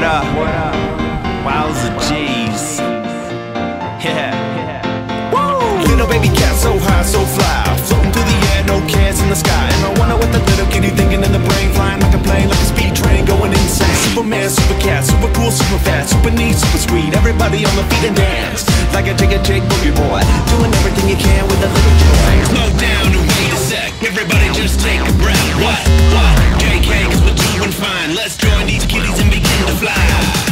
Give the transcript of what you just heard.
What up? Wowza G's. Yeah. Woo! Little baby cat, so high, so fly, floating through the air, no cares in the sky. And I wonder what the little kitty thinking in the brain, flying like a plane, like a speed train, going insane. Superman, super cat, super cool, super fast, super neat, super sweet. Everybody on the feet and dance like a Jake boogie boy, doing everything you can with a little joy. Slow down and wait a sec, everybody just take a breath. What? JK, cause we're doing fine. Let's join these kitties and begin to fly.